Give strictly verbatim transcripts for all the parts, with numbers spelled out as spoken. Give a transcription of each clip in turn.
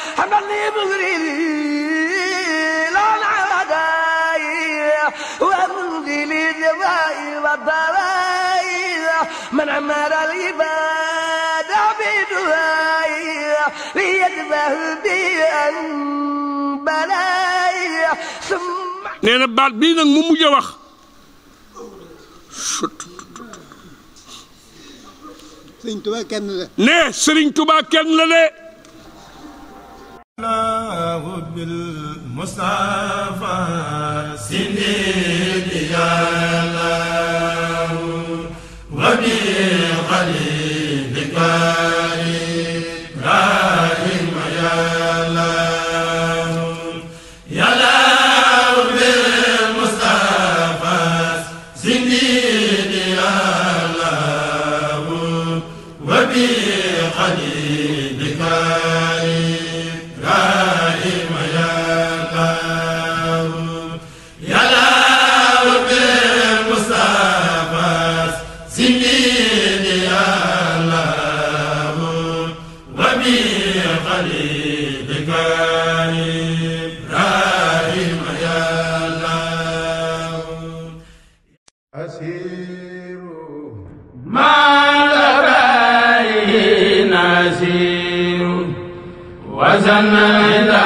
حمدا لمغربي لا نعداي ومنزل الدواء والدواء من عمر العباد بدعاء ليدفع بأن بلاي ثم nee na baat bii nag mu mujj a wax Sëriñ Tuubaa kenn la. ne Sëriñ Tuubaa kenn la de. bil Mustafa sindidi yàlla wa bi xalilika Ibrahima yàlla yàlla bil Mustafa sindidi yàlla wa bi xalilika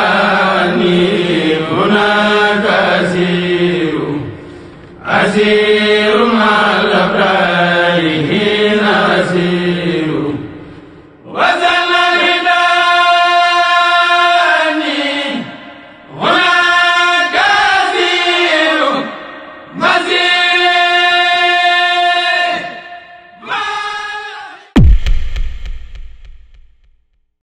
وزنيتني هناك أسير أسير